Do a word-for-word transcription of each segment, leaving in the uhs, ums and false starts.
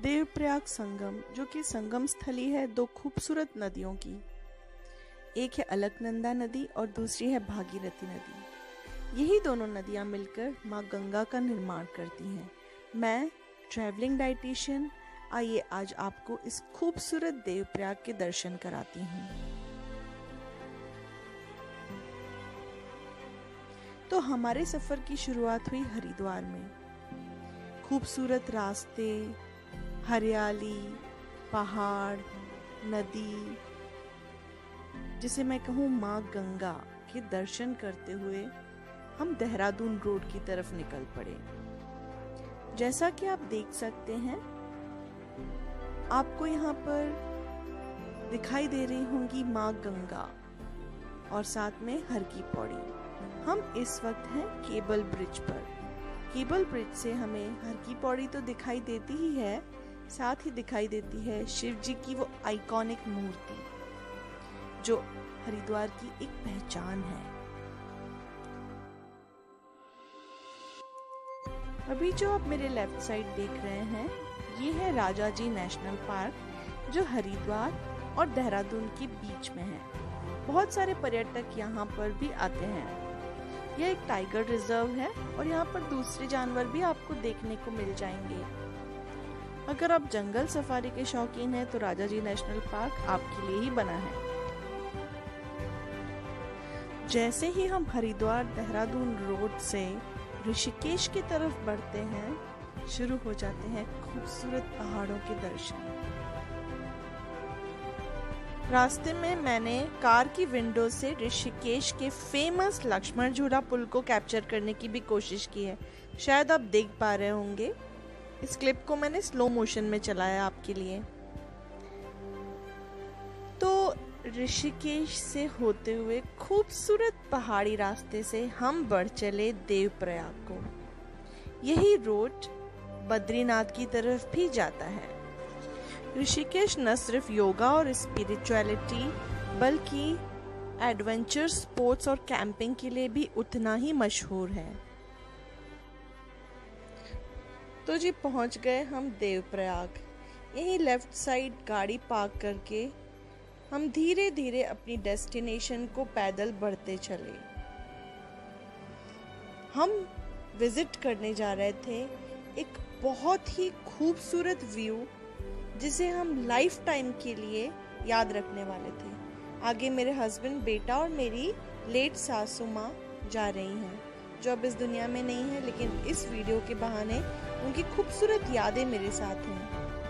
देवप्रयाग संगम, जो कि संगम स्थली है दो खूबसूरत नदियों की। एक है अलकनंदा नदी और दूसरी है भागीरथी नदी। यही दोनों नदियां मिलकर माँ गंगा का निर्माण करती हैं। मैं ट्रैवलिंग डाइटिशियन, आइए आज आपको इस खूबसूरत देवप्रयाग के दर्शन कराती हूँ। तो हमारे सफर की शुरुआत हुई हरिद्वार में। खूबसूरत रास्ते, हरियाली, पहाड़, नदी, जिसे मैं कहूँ माँ गंगा के दर्शन करते हुए हम देहरादून रोड की तरफ निकल पड़े। जैसा कि आप देख सकते हैं, आपको यहाँ पर दिखाई दे रही होंगी माँ गंगा और साथ में हर की पौड़ी। हम इस वक्त हैं केबल ब्रिज पर। केबल ब्रिज से हमें हर की पौड़ी तो दिखाई देती ही है, साथ ही दिखाई देती है शिव जी की वो आइकॉनिक मूर्ति जो हरिद्वार की एक पहचान है। अभी जो आप मेरे लेफ्ट साइड देख रहे हैं, ये है राजाजी नेशनल पार्क, जो हरिद्वार और देहरादून के बीच में है। बहुत सारे पर्यटक यहाँ पर भी आते हैं। यह एक टाइगर रिजर्व है और यहाँ पर दूसरे जानवर भी आपको देखने को मिल जाएंगे। अगर आप जंगल सफारी के शौकीन हैं तो राजाजी नेशनल पार्क आपके लिए ही बना है। जैसे ही हम हरिद्वार देहरादून रोड से ऋषिकेश की तरफ बढ़ते हैं, शुरू हो जाते हैं खूबसूरत पहाड़ों के दर्शन। रास्ते में मैंने कार की विंडो से ऋषिकेश के फेमस लक्ष्मण झूला पुल को कैप्चर करने की भी कोशिश की है। शायद आप देख पा रहे होंगे, इस क्लिप को मैंने स्लो मोशन में चलाया आपके लिए। तो ऋषिकेश से होते हुए खूबसूरत पहाड़ी रास्ते से हम बढ़ चले देवप्रयाग को। यही रोड बद्रीनाथ की तरफ भी जाता है। ऋषिकेश न सिर्फ योगा और स्पिरिचुअलिटी बल्कि एडवेंचर स्पोर्ट्स और कैंपिंग के लिए भी उतना ही मशहूर है। तो जी पहुंच गए हम देवप्रयाग। यहीं लेफ्ट साइड गाड़ी पार्क करके हम धीरे धीरे अपनी डेस्टिनेशन को पैदल बढ़ते चले। हम विजिट करने जा रहे थे एक बहुत ही खूबसूरत व्यू, जिसे हम लाइफ टाइम के लिए याद रखने वाले थे। आगे मेरे हस्बैंड, बेटा और मेरी लेट सासू माँ जा रही हैं, जो अब इस दुनिया में नहीं है, लेकिन इस वीडियो के बहाने उनकी खूबसूरत यादें मेरे साथ हैं।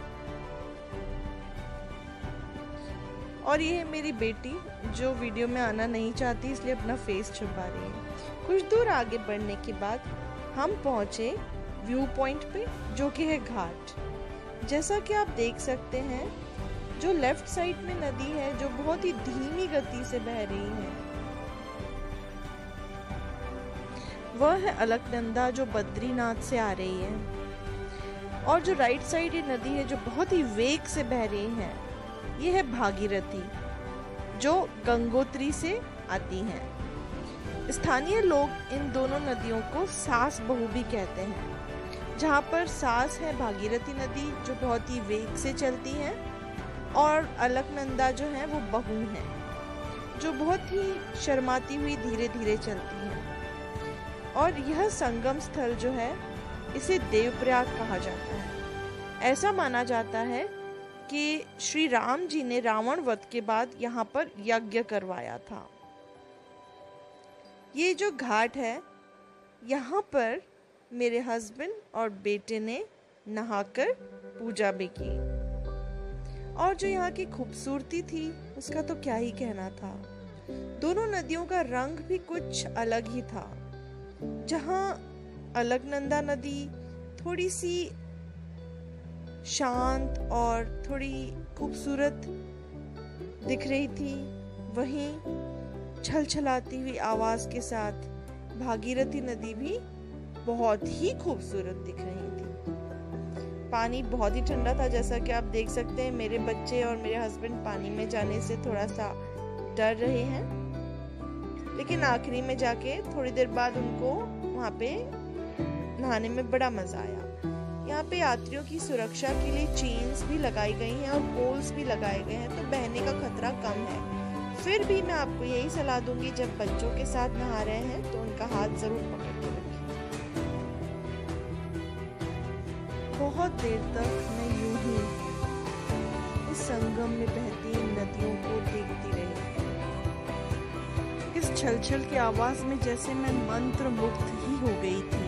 और ये है मेरी बेटी, जो वीडियो में आना नहीं चाहती, इसलिए अपना फेस छुपा रही है। कुछ दूर आगे बढ़ने के बाद हम पहुंचे व्यू पॉइंट पे, जो कि है घाट। जैसा कि आप देख सकते हैं, जो लेफ्ट साइड में नदी है, जो बहुत ही धीमी गति से बह रही है, वह है अलकनंदा, जो बद्रीनाथ से आ रही है। और जो राइट साइड ये नदी है, जो बहुत ही वेग से बह रही है, ये है भागीरथी, जो गंगोत्री से आती है। स्थानीय लोग इन दोनों नदियों को सास बहू भी कहते हैं। जहाँ पर सास है भागीरथी नदी, जो बहुत ही वेग से चलती है, और अलकनंदा जो है वो बहू है, जो बहुत ही शर्माती हुई धीरे धीरे चलती है। और यह संगम स्थल जो है, इसे देवप्रयाग कहा जाता है। ऐसा माना जाता है कि श्री राम जी ने रावण वध के बाद यहाँ पर यज्ञ करवाया था। ये जो घाट है, यहाँ पर मेरे हस्बैंड और बेटे ने नहाकर पूजा भी की। और जो यहाँ की खूबसूरती थी, उसका तो क्या ही कहना था। दोनों नदियों का रंग भी कुछ अलग ही था। जहाँ अलकनंदा नदी थोड़ी सी शांत और थोड़ी खूबसूरत दिख रही थी, वहीं छलछलाती हुई आवाज के साथ भागीरथी नदी भी बहुत ही खूबसूरत दिख रही थी। पानी बहुत ही ठंडा था, जैसा कि आप देख सकते हैं। मेरे बच्चे और मेरे हस्बैंड पानी में जाने से थोड़ा सा डर रहे हैं, लेकिन आखिरी में जाके थोड़ी देर बाद उनको वहाँ पे नहाने में बड़ा मजा आया। यहाँ पे यात्रियों की सुरक्षा के लिए चेन्स भी लगाई गई हैं और पोल्स भी लगाए गए हैं, तो बहने का खतरा कम है। फिर भी मैं आपको यही सलाह दूंगी, जब बच्चों के साथ नहा रहे हैं तो उनका हाथ जरूर पकड़ के रखें। बहुत देर तक मैं यूं ही इस संगम में बहती नदियों को देखती रही। इस छलछल की आवाज में जैसे मैं मंत्र मुग्ध ही हो गई थी।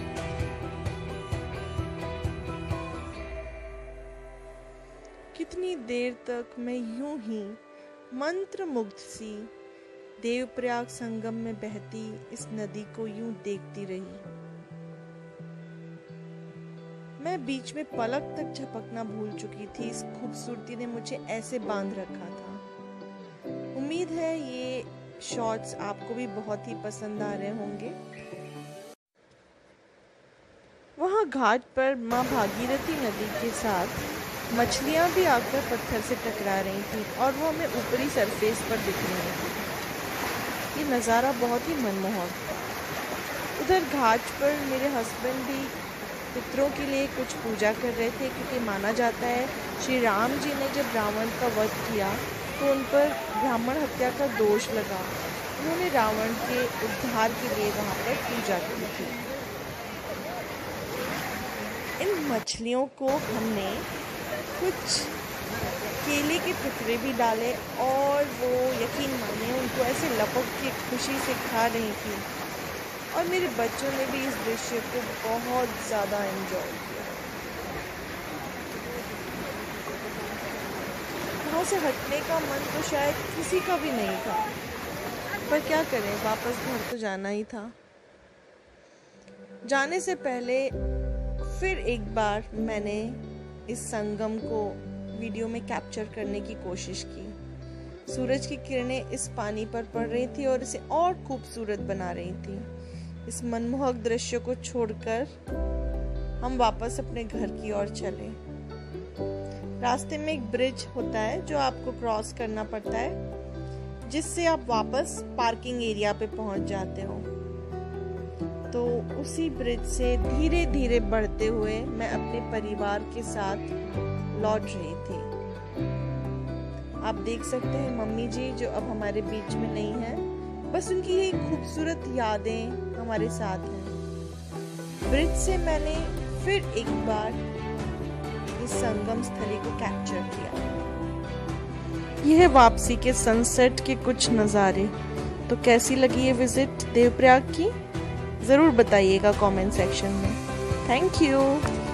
कितनी देर तक मैं यूं ही मंत्र मुग्ध सी देवप्रयाग संगम में बहती इस नदी को यूं देखती रही। मैं बीच में पलक तक झपकना भूल चुकी थी। इस खूबसूरती ने मुझे ऐसे बांध रखा था। उम्मीद है ये शॉट्स आपको भी बहुत ही पसंद आ रहे होंगे। वहाँ घाट पर माँ भागीरथी नदी के साथ मछलियाँ भी आकर पत्थर से टकरा रही थी और वो हमें ऊपरी सरफेस पर दिख रही थी। ये नज़ारा बहुत ही मनमोहक था। उधर घाट पर मेरे हस्बैंड भी पितरों के लिए कुछ पूजा कर रहे थे, क्योंकि माना जाता है श्री राम जी ने जब रावण का वध किया तो उन पर ब्राह्मण हत्या का दोष लगा। उन्होंने रावण के उद्धार के लिए वहाँ पर पूजा की थी। इन मछलियों को हमने कुछ केले के टुकड़े भी डाले और वो यकीन मानिए उनको ऐसे लपक के खुशी से खा रही थी, और मेरे बच्चों ने भी इस दृश्य को बहुत ज़्यादा एंजॉय किया। वहाँ से हटने का मन तो शायद किसी का भी नहीं था, पर क्या करें, वापस घर तो जाना ही था। जाने से पहले फिर एक बार मैंने इस संगम को वीडियो में कैप्चर करने की कोशिश की। सूरज की किरणें इस पानी पर पड़ रही थी और इसे और खूबसूरत बना रही थी। इस मनमोहक दृश्य को छोड़कर हम वापस अपने घर की ओर चले। रास्ते में एक ब्रिज होता है जो आपको क्रॉस करना पड़ता है, जिससे आप वापस पार्किंग एरिया पे पहुंच जाते हो। तो उसी ब्रिज से धीरे धीरे बढ़ते हुए मैं अपने परिवार के साथ लौट रही थी। आप देख सकते हैं मम्मी जी जो अब हमारे बीच में नहीं है, बस उनकी ये खूबसूरत यादें हमारे साथ हैं। ब्रिज से मैंने फिर एक बार इस संगम स्थली को कैप्चर किया। यह वापसी के सनसेट के कुछ नज़ारे। तो कैसी लगी ये विजिट देवप्रयाग की, ज़रूर बताइएगा कमेंट सेक्शन में। Thank you.